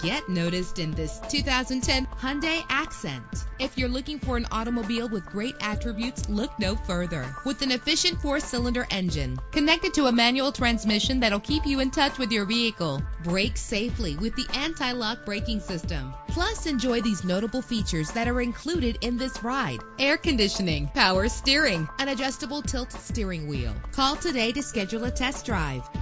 get noticed in this 2010 Hyundai Accent. If you're looking for an automobile with great attributes, look no further. With an efficient 4-cylinder engine connected to a manual transmission that'll keep you in touch with your vehicle. Brake safely with the anti-lock braking system. Plus, enjoy these notable features that are included in this ride: air conditioning, power steering, an adjustable tilt steering wheel. Call today to schedule a test drive.